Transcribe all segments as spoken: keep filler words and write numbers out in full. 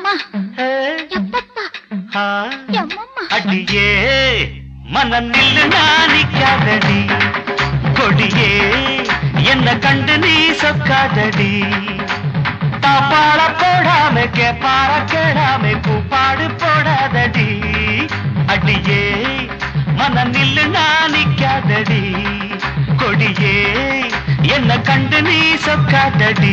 அடியே மனம் நில்லு நானிக்காதடி கொடியே என்ன கண்டு நீ சொக்காதடி தாப்பாள போடாம கேப்பார கேடாம கூப்பாடு போடாதடி அடியே மனம் நில்லு நானிக்காதடி கொடியே என்ன கண்டு நீ சொக்காதடி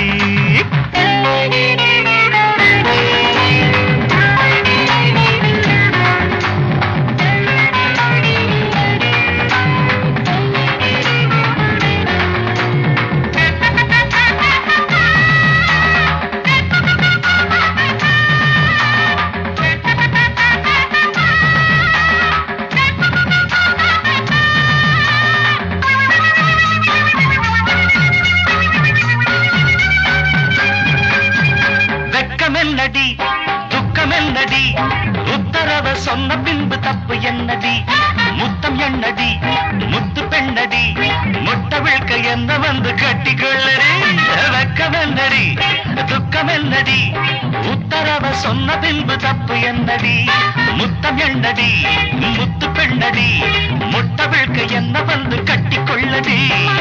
துக்கமென்னடி உத்தரவ சொன்ன பின்பு தப்பு என்னடி முத்தம் என்னடி முத்து பெண்ணடி முட்டை விழ்க்க என்ன வந்து கட்டிக்கொள்ளடி வெக்கமென்னடி துக்கமென்னடி உத்தரவ சொன்ன பின்பு தப்பு என்னடி முத்தம் என்னடி முத்து பெண்ணடி முட்டை விழ்க்க என்ன வந்து கட்டிக்கொள்ளடி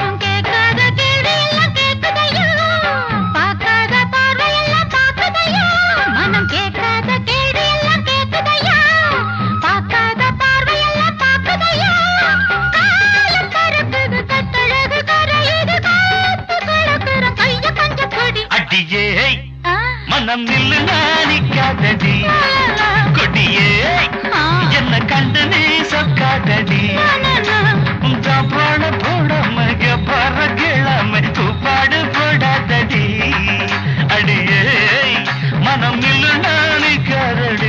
மனம் கேட்காத கேடு எல்லாம் கேட்குதையா பார்க்காத பார்வையெல்லாம் பார்க்குதையா காலம் பறக்குது கட்டழகு கரையுது காத்து கலக்குற கைய கொஞ்சம் கொடி அடியே மனம் நில்லு நானிக்காதடி கொடியே என்ன கண்டு நீ சொக்காதடி பாட போடாம பற கிழமை கூப்பாடு போடாதடி அடியே மனம் நில்லு நானிக்காதடி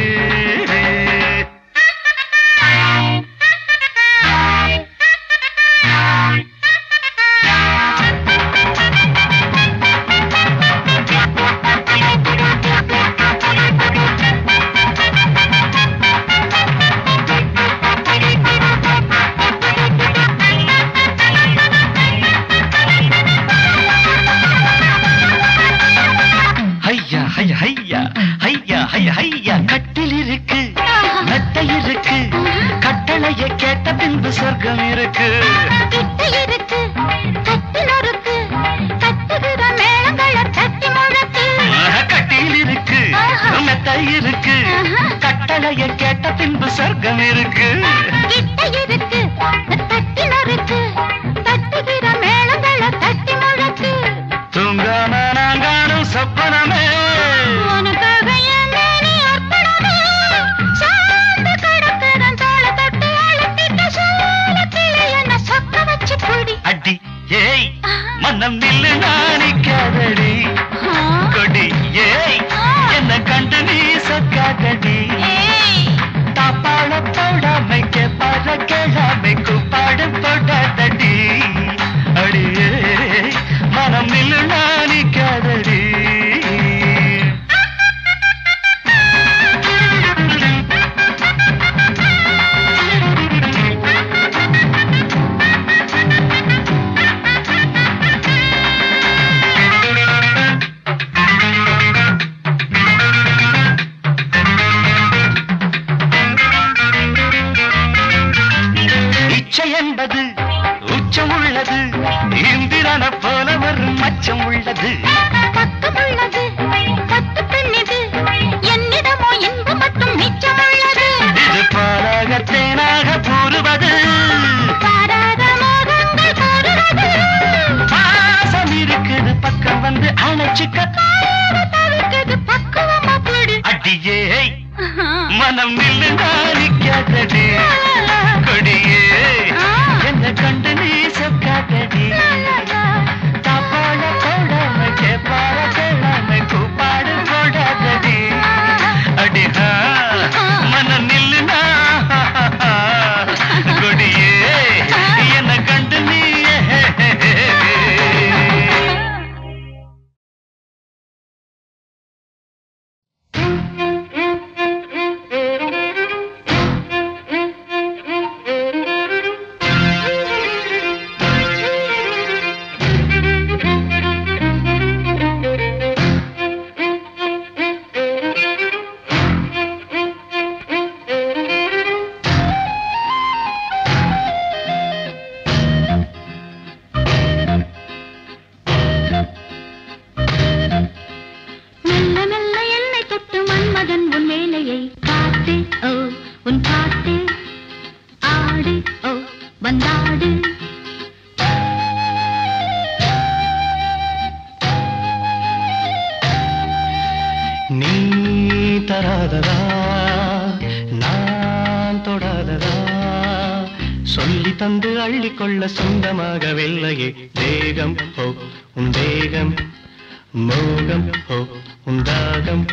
கட்டில் இருக்கு மெத்தை இருக்கு கட்டளைய கேட்ட பின்பு சொர்க்கம் இருக்கு இருக்கு கட்டில் இருக்கு கட்டுகிற மேளங்கள தட்டி முழக்கு கட்டில் இருக்கு மெத்தை இருக்கு கட்டளைய கேட்ட பின்பு சொர்க்கம் இருக்கு இருக்கு கட்டில் இருக்கு கட்டுகிற மேளங்கள தட்டி முழக்கு தூங்காம நாங்கானும் சொப்பனமே அடி ஏய் மனம் நில்லு நானிக்காதடி கொடி ஏய் என்ன கண்டு நீ சொக்காதடி தாப்பாள போடாமை கேப்பார கேளாமை கூப்பாடு போடாதடி அடியே மனம் நில்லு நானிக்காதடி என்பது உச்சம் உள்ளது இந்திரன போல வரும் மச்சம் உள்ளது பக்கம் உள்ளது பத்து பெண்ணிது என்னிடமோ இன்பு மட்டும் மிச்சம் உள்ளது இது பாராக தேனாக கூறுவது பாராத மோகங்கள் கூறுவது பாசம் இருக்குது பக்கம் வந்து அணைச்சுக்க தவிர்க்குது பக்குவமா போடு அடியே மனம் நில்லு நானிக்காதடி கொடியே என்ன கண்டு நீ சொக்காதடி தாப்பாள போடாம கேப்பார கேளாம கூப்பாடு போடாதடி அடிஹா மனம் நில்லு கொடியே என்ன கண்டு நீ தராததா நான் தொடாததா சொல்லி தந்து அள்ளிக்கொள்ள சொந்தமாகவில்லையே தேகம் ஹோ உன் தேகம் மோகம் ஹோ உன் தாகம்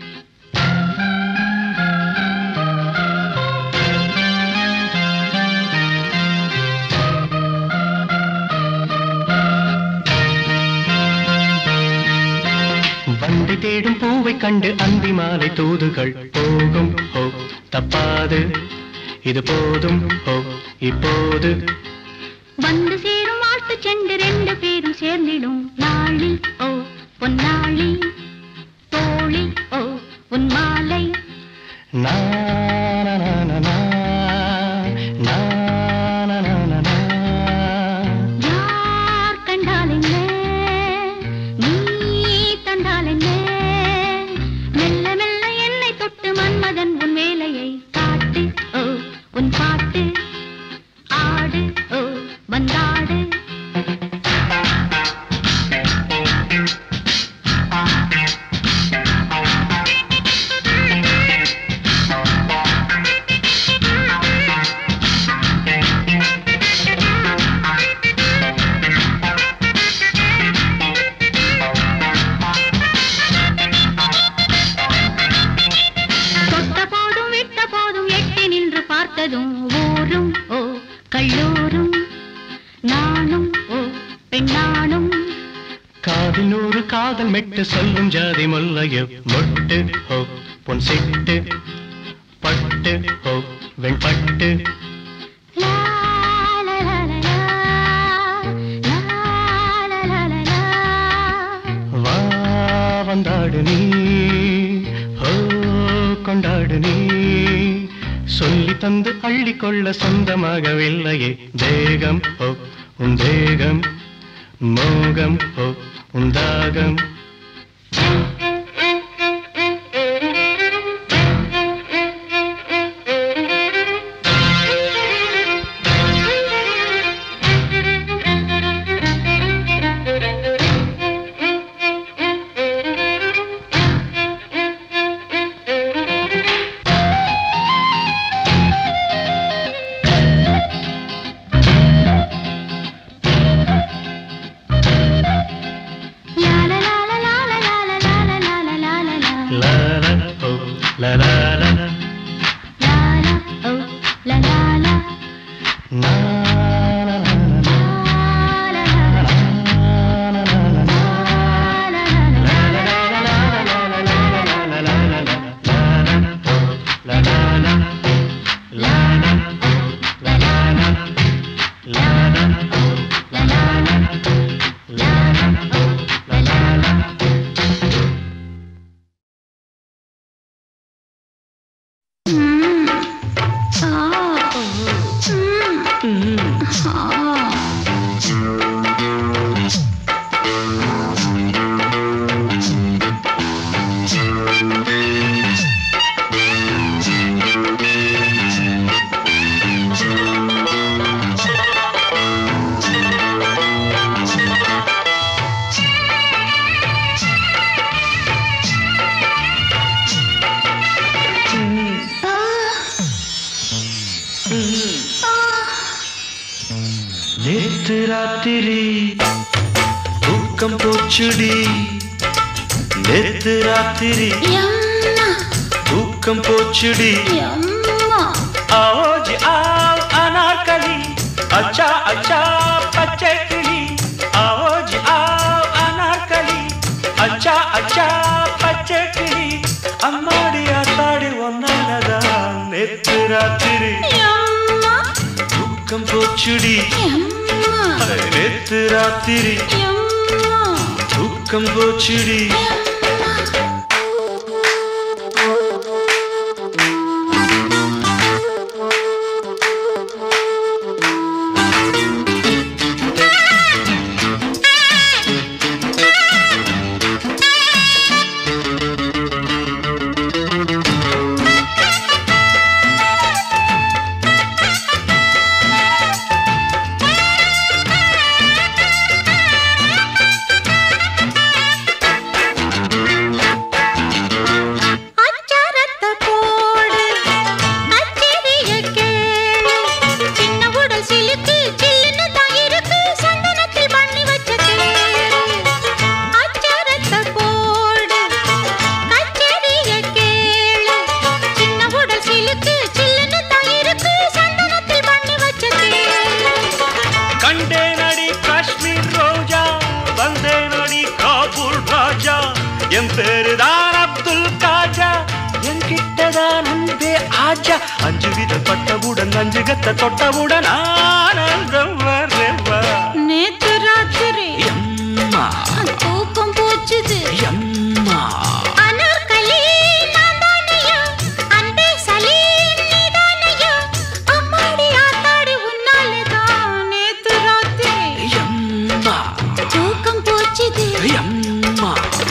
வண்டை தேடும் பூவை கண்டு அந்தி மாலை தூதுகள் போகும் ஹோ தப்பாது இது போதும் ஹோ இப்போது வந்து சேரும் வாழ்த்து சென்று ரெண்டு பேரும் சேர்ந்திடும் நாளி ஓ பொன்னாளி தோழி ஓ உன் மாலை யார் கண்டால் என்ன நீ தந்தால் என்ன மெல்ல மெல்ல என்னை தொட்டு மன்மதன் உன் வேலையை காட்டு ஓ உன் பாட்டு ஆடு ஓ வந்தாடு ஊரும் ஓ கல்லூரும் நானும் ஓ பெண்ணானும் காதில் நூறு காதல் மெட்டு சொல்லும் ஜாதி முல்லைய மொட்டு ஹோ பொன் சிட்டு பட்டு ஹோ வெண்பட்டு வா வந்தாடு நீ ஹோ கொண்டாடு நீ சொல்லி தந்து அள்ளிக்கொள்ள சொந்தமாகவில்லையே தேகம் ஹோ உன் தேகம் மோகம் ஹோ உன் தாகம் la la la la la la oh la la la na la la la la la la நேத்து ராத்திரி தூக்கம் போச்சுடி நேத்து ராத்திரி தூக்கம் போச்சுடி आओ जी आओ अनारकली अच्छा अच्छा बच्चे किली आओ जी आओ अनारकली अच्छा अच्छा बच्चे किली अम्माड़ी आताड़ी वन्नालदा नेत्तु रात्रि தூக்கம் போச்சுடி நேத்து ராத்திரி தூக்கம் போச்சுடி நஞ்சுகத்தை தொட்டவுடன் ஆனந்தம் வரவா. நேத்து ராத்திரி எம்மா தூக்கம் போச்சுது. எம்மா அனார்கலி நான்தானையா, அன்பே சலீம் நீதானையா, அம்மாடி ஆத்தாடி உன்னாலதான் நேத்து ராத்திரி எம்மா தூக்கம் போச்சுது. எம்மா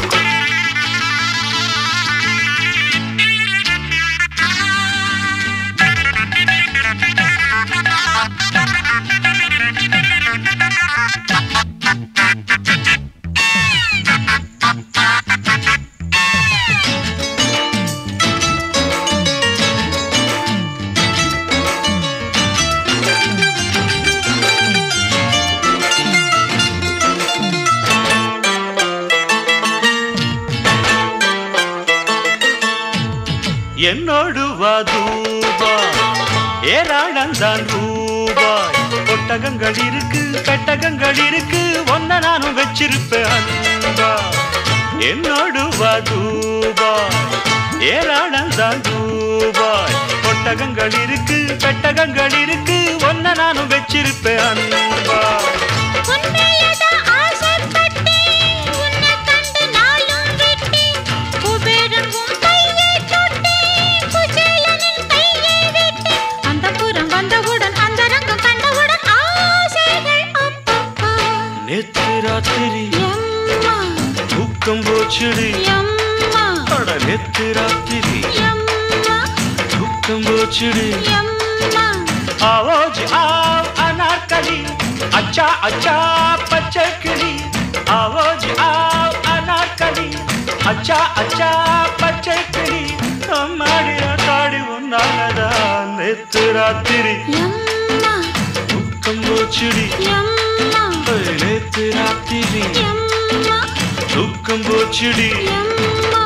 என்னோடு வதூபா ஏராளந்தான் ரூபாய். ஒட்டகங்கள் இருக்கு பெட்டகங்கள் இருக்கு ஒன்ன நானும் வச்சிருப்பேன் அன்பா. என்னோடு வதூபா ஏராளந்தான் ரூபாய். ஒட்டகங்கள் இருக்கு பெட்டகங்கள் இருக்கு ஒன்ன நானும் வச்சிருப்பேன் அன்பா. உன்மேலதான் ஆசைப்பட்டேன், உன்னை கண்டு நாளும் விட்டேன். குபேரன் உன் கையை தொட்டேன், குசேலனின் கையை விட்டேன். அந்தப்புறம் வந்தவுடன் அந்தரங்கம் கண்டவுடன் ஆசைகள் அப்பப்பா. நேத்து ராத்திரி எம்மா தூக்கம் போச்சுடி. எம்மா அட நேத்து ராத்திரி எம்மா தூக்கம் போச்சுடி. எம்மா आओ जी आओ अनारकली अच्छा अच्छा बच्चे किली. आओ जी आओ अनारकली अच्छा अच्छा बच्चे किली. हमारी आताड़ी उन्नालदा नेत्तु रात्रि எம்மா दुःखम बोचुडी. எம்மா नेत्तु रात्रि எம்மா दुःखम बोचुडी. எம்மா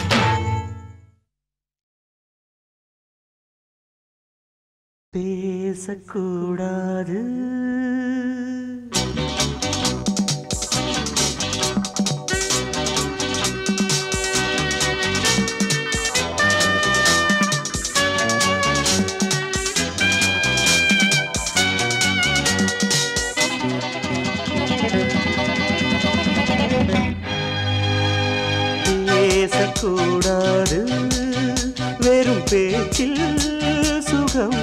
பேசக்கூடாது பேசக்கூடாது வெறும் பேச்சில் சுகம்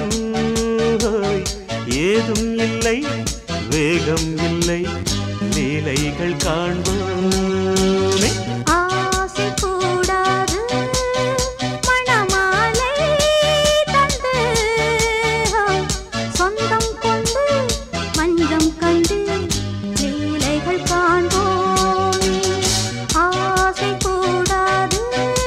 ஏதும் இல்லை வேகம் இல்லை லீலைகள் காண்போமே. ஆசை கூடாது மணமாலை தந்து சொந்தம் கொண்டு மஞ்சம் கண்டு லீலைகள் காண்போமே. ஆசை கூடாது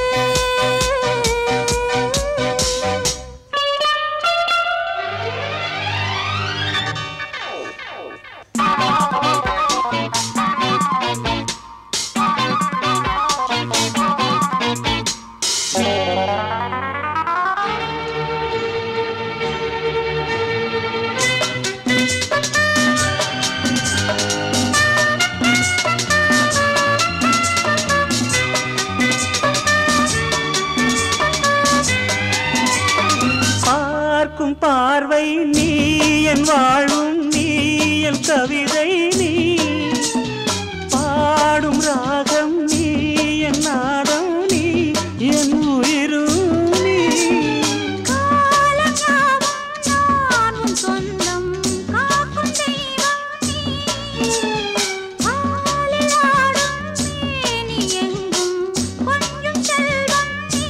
பார்க்கும் பார்வை நீ என் வாழும் நீ என் கவிதை நீ. பாடும் ராகம் நீ என் நாதம் நீ என் உயிரும் நீ. காலஞாபம் சொந்தம் காக்கும் தெய்வம் நீ. ஆலில் ஆடும் மேனி எங்கும் கொஞ்சம் செல்வம் நீ.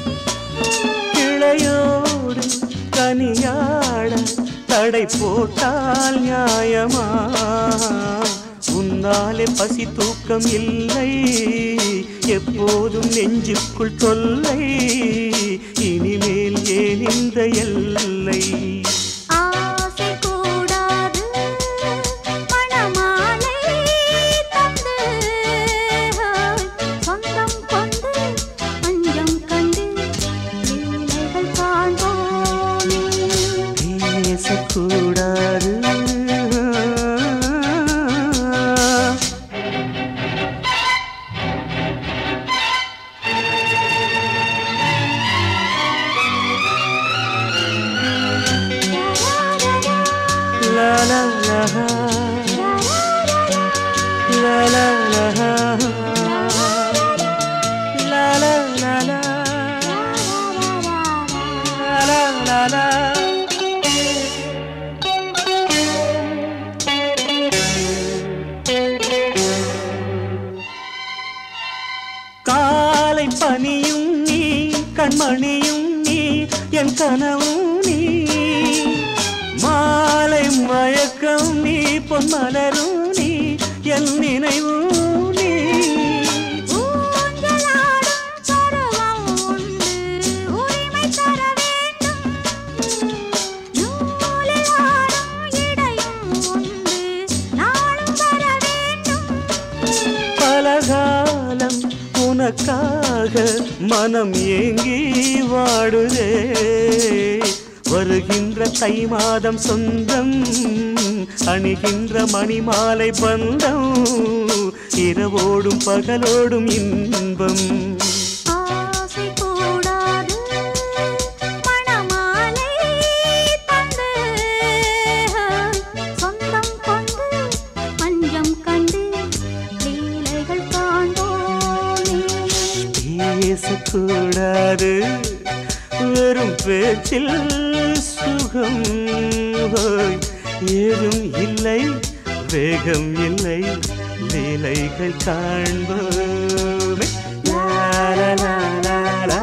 கிளையோடு கனியாட தடை போட்டால் நியாயமா? உன்னாலே பசி தூக்கம் இல்லை எப்போதும் நெஞ்சுக்குள் தொல்லை. இனிமேல் ஏன் இந்த எல்லை? ஆசை கூடாது மணமாலை தந்து சொந்தம் கொண்டு மஞ்சம் கண்டு லீலைகள் காண்போமே. பேசக்கூடாது la la la la la la la la la la. காலை பனியும் நீ கண்மணியும் நீ என் கனவும் நீ மாலை மயக்கம் நீ பொன்மலரும் நீ என் நினைவும் நீ பலகாலம் உனக்காக மனம் ஏங்கி வாடுதே வருகின்ற தை மாதம் சொந்தம் அணிகின்ற மணிமாலை பந்தம் இரவோடும் பகலோடும் இன்பம் ஆசை கூடாது மணமாலை தந்து சொந்தம் கொண்டு பஞ்சம் கண்டு லீலைகள் காண்போமே பேசக்கூடாது வெறும் பேச்சில் சுகம் ஏதும் இல்லை வேகம் இல்லை லீலைகள் காண்போமே லா லா லா லா லா.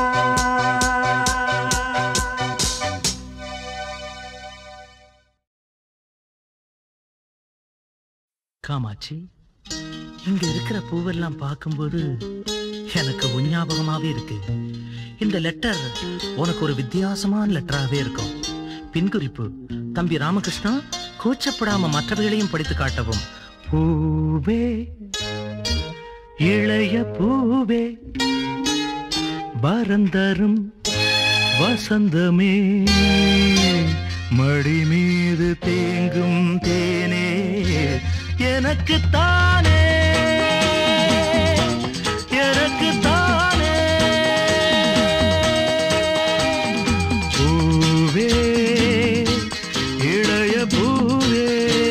காமாட்சி, இங்க இருக்கிற பூவெல்லாம் பார்க்கும்போது எனக்கு உன் ஞாபகமாவே இருக்கு. இந்த லெட்டர் உனக்கு ஒரு வித்தியாசமான லெட்டராகவே இருக்கும். பின்குறிப்பு: தம்பி ராமகிருஷ்ணா, கூச்சப்படாம மற்றவைகளையும் படித்து காட்டவும். பூவே இளைய பூவே பரந்தரும் வசந்தமே மடி மீது தேங்கும் தேனே எனக்கு தானே எனக்கு தானே பூவே இளைய பூவே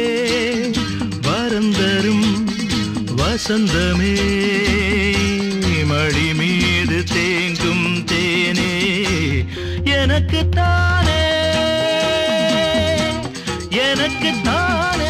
பரந்தரும் வசந்தமே மடி மீது தேங்கும் தேனே எனக்கு தானே எனக்கு தானே.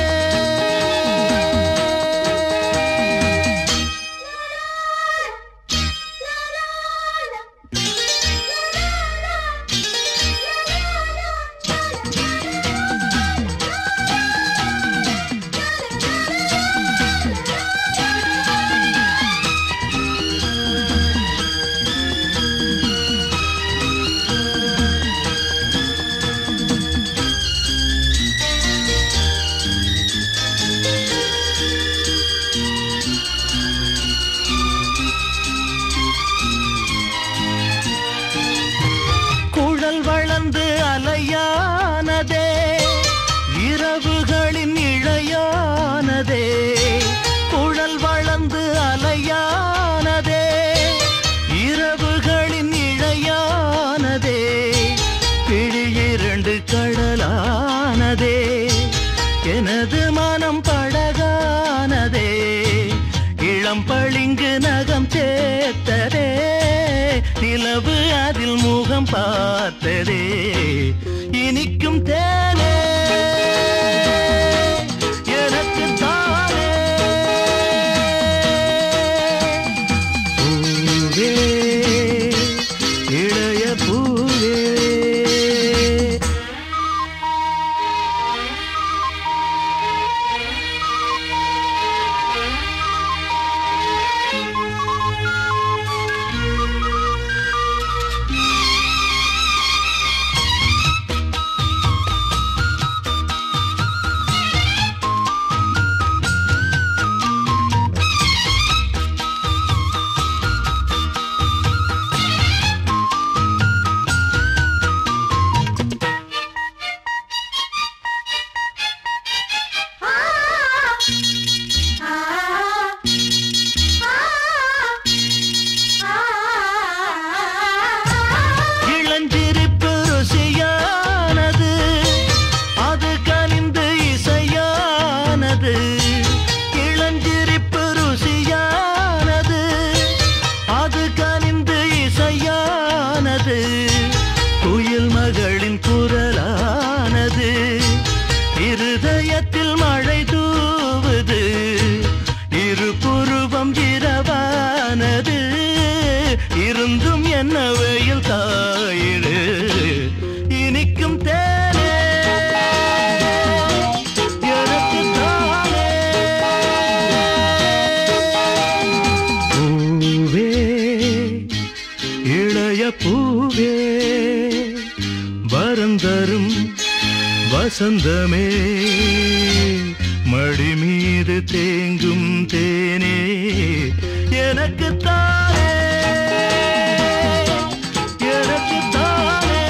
குழல் வளர்ந்து அலையானதே இரவுகளின் இழையானதே குழல் வளர்ந்து அலையானதே இரவுகளின் இழையானதே பிழி இரண்டு கடலானதே எனது மனம் படகானதே இளம் பளிங்கு நகம் சேர்த்ததே நிலவு அதில் முகம் பார்த்ததே இனிக்கும் தேனே எனக்கு தானே பூவே இளைய பூவே. காற்று குயில் மகளின் குரலானது இருதயத்தில் மழை தூவுது இரு புருவம் இரவானது இருந்தும் என்ன வெயில் காயிடு இனிக்கும் தேனே எனக்கு தானே பூவே இளைய பூவே வரந்தரும் வசந்தமே மடி மீது தேங்கும் தேனே எனக்கு தானே எனக்கு தானே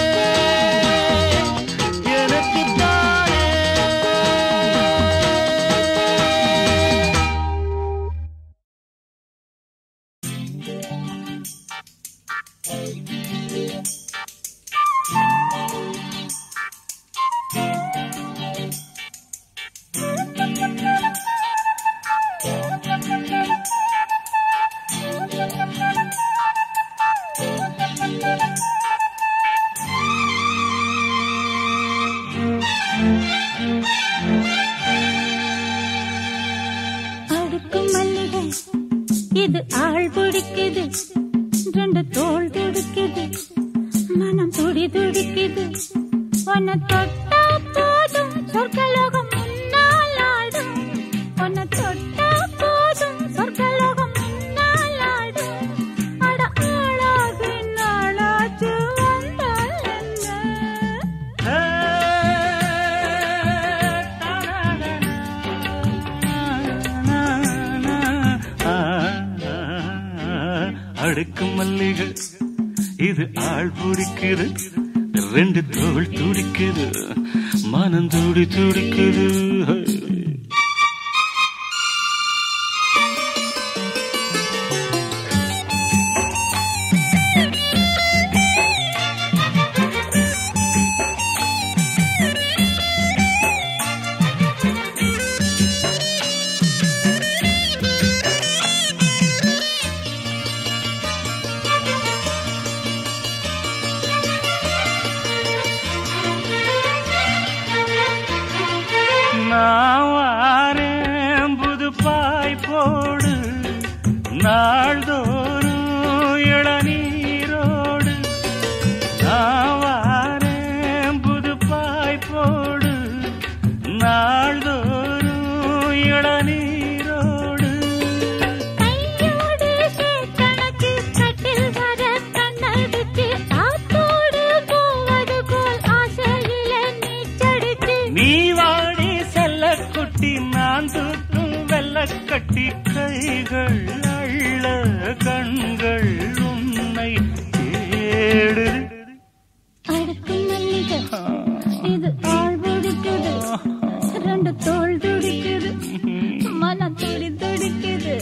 எனக்கு தானே அடுக்கும் மல்லிகை இது ஆள் பிடிக்குது ரெண்டு தோள் துடிக்குது மனம் துடி துடிக்குது உன்னை தொட்டா போதும் சொர்க்கலோகம் முன்னால் ஆடும் உன்னை தொட்டா போதும் சொர்க்கலோகம் முன்னால் ஆடும் அட ஆளாகி நாளாச்சு வந்தால் என்ன அடுக்கும் மல்லிகை இது ஆள் பிடிக்குது ரெண்டு தோள் துடிக்குது மனம் துடி துடிக்குது நான் வாரேன் புது பாய் போடு நாள்தோறும் இளநீரோடு நான் வாரேன் புது பாய் போடு நாள்தோறும் இளநீரோடு கையோடு சேக்கணக்கு கட்டில் வர கண்ணடிச்சு ஆத்தோடு போவது போல் ஆசையில நீச்சடிச்சு நீ வாடி செல்ல குட்டி நான் தூக்கும் வெள்ள கட்டி கைகள் அள்ள கண்கள் உன்னை தேடு அடுக்கும் மல்லிகை இது ஆள் பிடிக்குது ரெண்டு தோள் துடிக்குது மனம் துடி துடிக்குது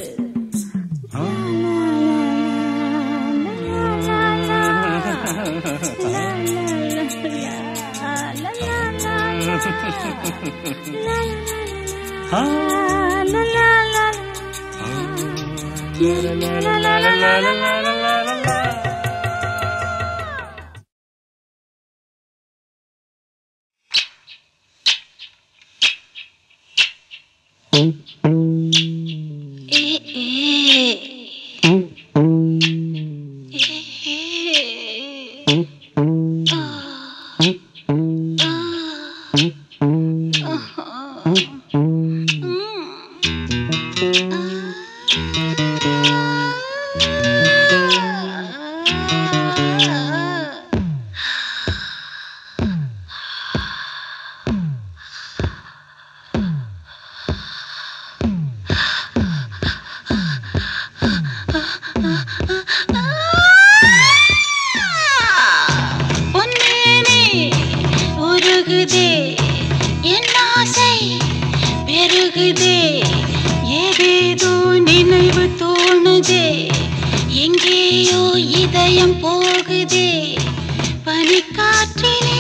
இதயம் போகுதே பனிக்காற்றிலே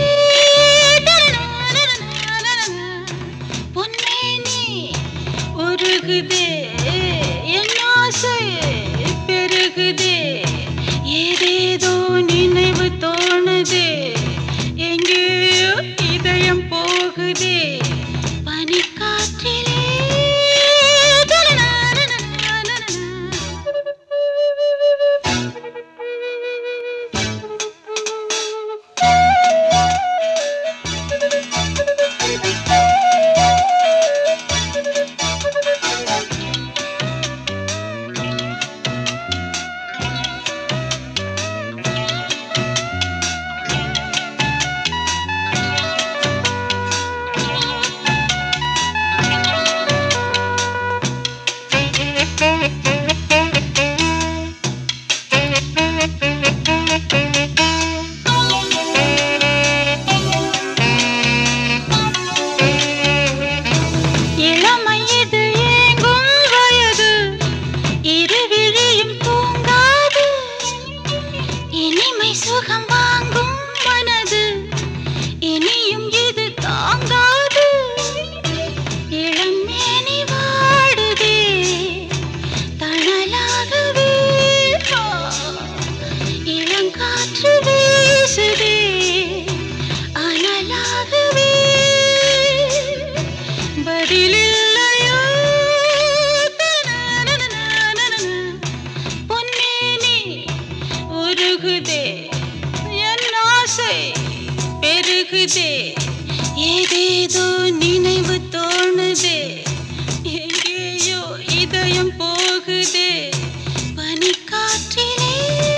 பொன்மேனி உருகுதே என் ஆசை பெருகுதே ஏதேதோ நீ இனிமை சுகம் வாங்கும் மனது இனியும் இது தாங்காது. இளம் மேனி வாடுதே தணலாகவே, இளங்காற்று வீசுதே அனலாகவே. பதிலில்லையோ பொன்னேனி உருகுதே, என் ஆசை பெருகுதே, ஏதேதோ நினைவு தோணுதே, எங்கேயோ இதயம் போகுதே பனிக்காற்றிலே.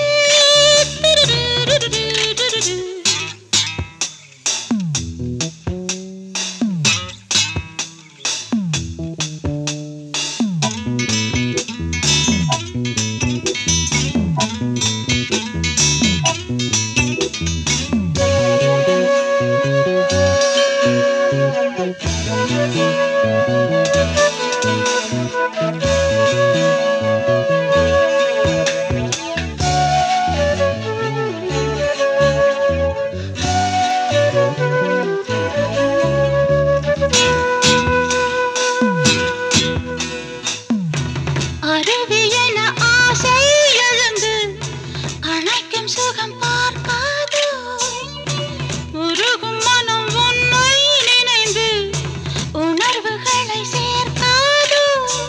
அருவியென ஆசை எழுந்து அணைக்கும் சுகம் பார்க்காதோ, உருகும் மனம் உன்னை நினைந்து உணர்வுகளை சேர்க்காதோ.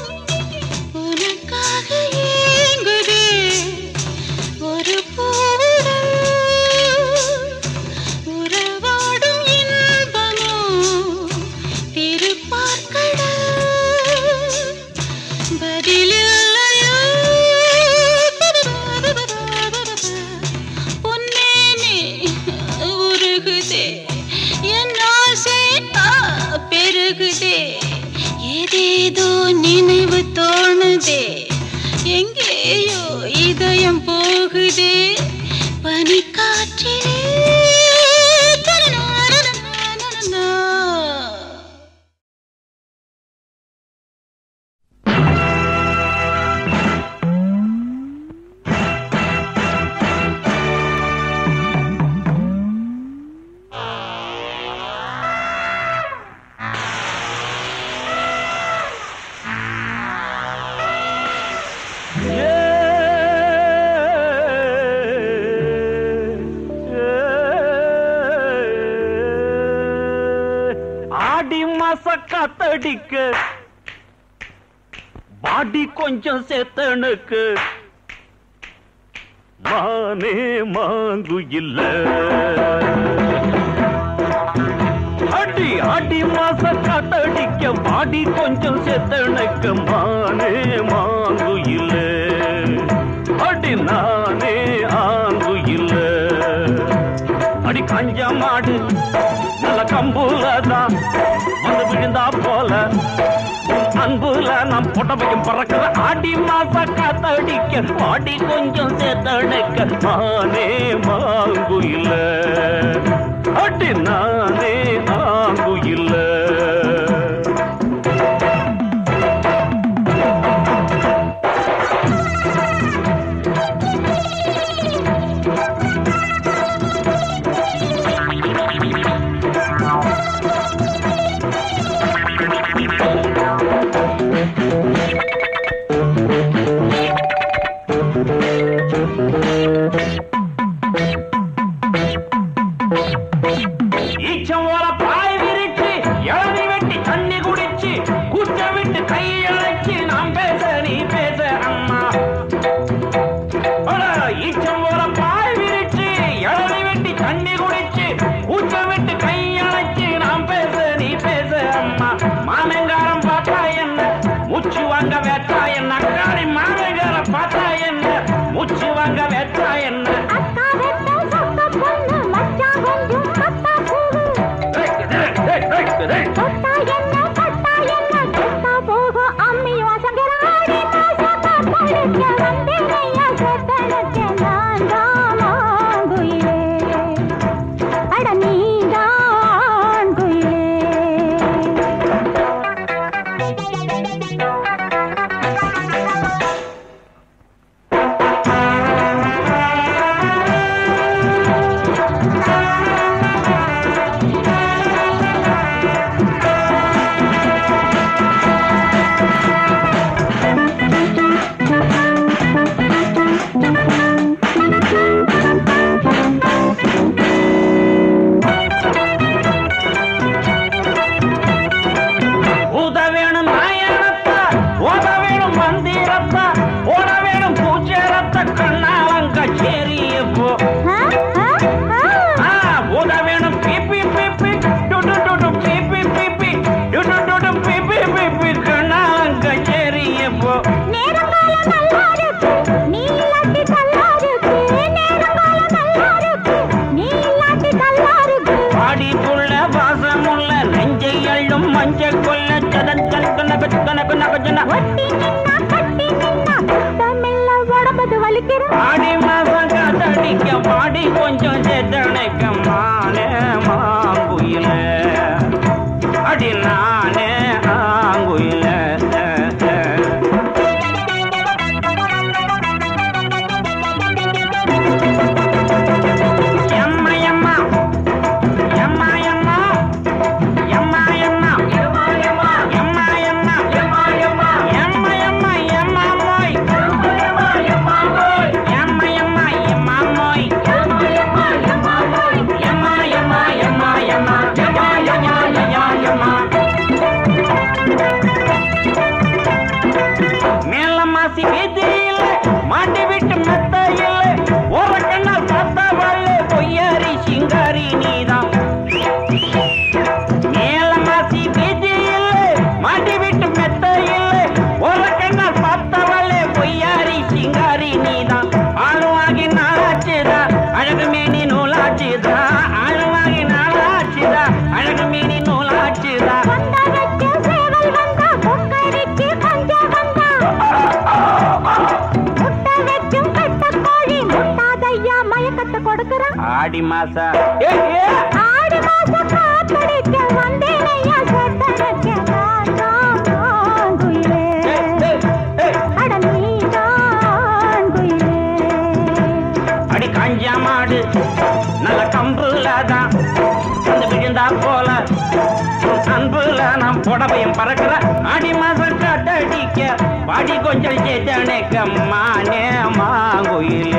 உனக்காக ஏங்குதே ஒரு பூவுடல், உறவாடும் இன்பமோ திருப்பார்க்கடல். பதிலில்லையோ பொன்னேனி உருகுதே, என் ஆசை பெருகுதே, ஏதேதோ நினைவு தோணுதே, எங்கேயோ இதயம் போகுதே பனிக்காற்றிலே. ஆடி மாச காத்தடிக்க பாடி கொஞ்சம் சேத்தனுக்கு மானே மாங்கு இல்ல. அடி ஆடி மாச காத்தடிக்க பாடி கொஞ்சம் சேத்தனுக்கு மானே மாங்கு இல்ல. அடி நானே ஆங்கு இல்ல. அடி கஞ்ச மாடு நல்ல கம்புலதான் வந்து விழுந்தா போல அன்புல நம் புடவையும் பறக்கிற. ஆடி மாச காத்தடிக்க பாடி கொஞ்சம் சேத்தடைக்க நானே மாங்கு இல்ல. அடி நானே ஆங்கு இல்ல. ஈச்சம் வர ஒட்டி நின்னா கட்டி நின்னா தமிழ்ல உடம்பது வலிக்கிறேன் ஆடி மாசம் காத்தடிக்க பாடி கொஞ்சம் சேத்தனைக்க மானே மாங்குயில அடி நானே ஆங்குயில ஆடி மாசா ஆடி மாசம் காத்தடிக்க வந்தேனையா சொட்டனக்க நான் குயிலே அட நீதான் குயிலே அடி காஞ்சா மாடு நல்ல கம்புலதான் வந்து விழுந்தா போல அன்புல நாம் புடவையும் பறக்கிற ஆடி மாசம் காத்தடிக்க பாடி கொஞ்சம் சேத்தனைக்க மானே மாங்குயிலே